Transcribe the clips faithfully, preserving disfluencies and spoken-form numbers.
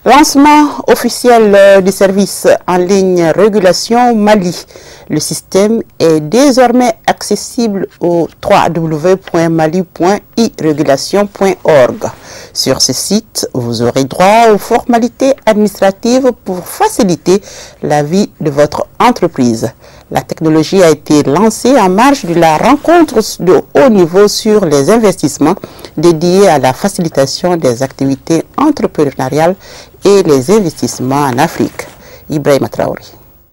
Lancement officiel du service en ligne Régulation Mali. Le système est désormais accessible au w w w point mali point i régulation point org. Sur ce site, vous aurez droit aux formalités administratives pour faciliter la vie de votre entreprise. La technologie a été lancée en marge de la rencontre de haut niveau sur les investissements dédiés à la facilitation des activités entrepreneuriales et les investissements en Afrique. Ibrahima Traoré.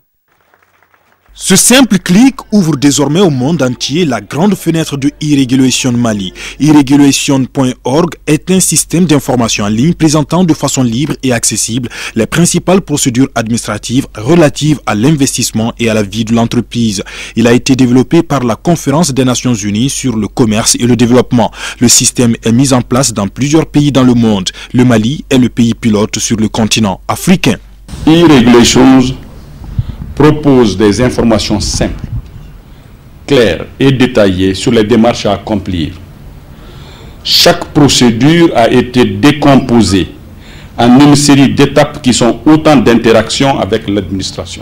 Ce simple clic ouvre désormais au monde entier la grande fenêtre de e-Régulation Mali. e régulation point org est un système d'information en ligne présentant de façon libre et accessible les principales procédures administratives relatives à l'investissement et à la vie de l'entreprise. Il a été développé par la Conférence des Nations Unies sur le commerce et le développement. Le système est mis en place dans plusieurs pays dans le monde. Le Mali est le pays pilote sur le continent africain. e-Regulations propose des informations simples, claires et détaillées sur les démarches à accomplir. Chaque procédure a été décomposée en une série d'étapes qui sont autant d'interactions avec l'administration.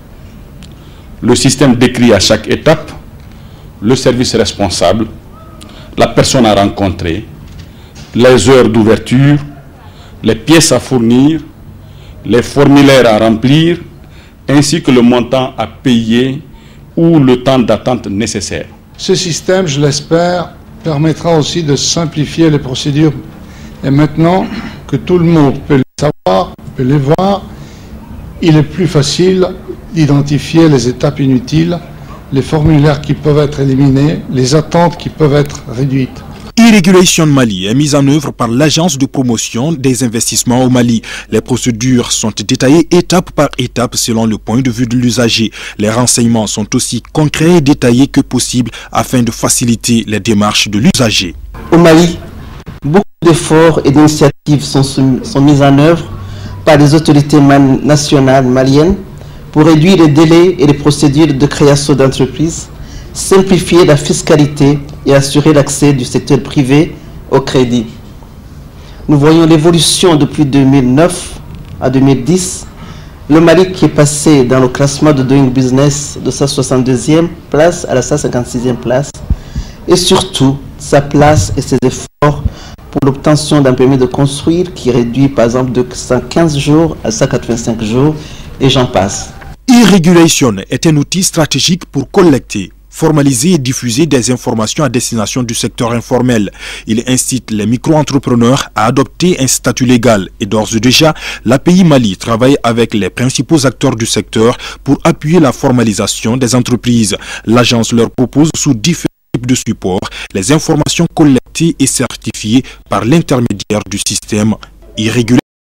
Le système décrit à chaque étape le service responsable, la personne à rencontrer, les heures d'ouverture, les pièces à fournir, les formulaires à remplir, ainsi que le montant à payer ou le temps d'attente nécessaire. Ce système, je l'espère, permettra aussi de simplifier les procédures. Et maintenant que tout le monde peut les savoir, peut les voir, il est plus facile d'identifier les étapes inutiles, les formulaires qui peuvent être éliminés, les attentes qui peuvent être réduites. e-Régulation Mali est mise en œuvre par l'Agence de promotion des investissements au Mali. Les procédures sont détaillées étape par étape selon le point de vue de l'usager. Les renseignements sont aussi concrets et détaillés que possible afin de faciliter les démarches de l'usager. Au Mali, beaucoup d'efforts et d'initiatives sont, sont mis en œuvre par les autorités nationales maliennes pour réduire les délais et les procédures de création d'entreprises, simplifier la fiscalité et assurer l'accès du secteur privé au crédit. Nous voyons l'évolution depuis deux mille neuf à deux mille dix. Le Mali qui est passé dans le classement de Doing Business de sa soixante-deuxième place à la cent cinquante-sixième place. Et surtout, sa place et ses efforts pour l'obtention d'un permis de construire qui réduit par exemple de cent quinze jours à cent quatre-vingt-cinq jours et j'en passe. e-Régulation est un outil stratégique pour collecter, formaliser et diffuser des informations à destination du secteur informel. Il incite les micro-entrepreneurs à adopter un statut légal et d'ores et déjà, l'A P I Mali travaille avec les principaux acteurs du secteur pour appuyer la formalisation des entreprises. L'agence leur propose sous différents types de supports les informations collectées et certifiées par l'intermédiaire du système e-Régulation.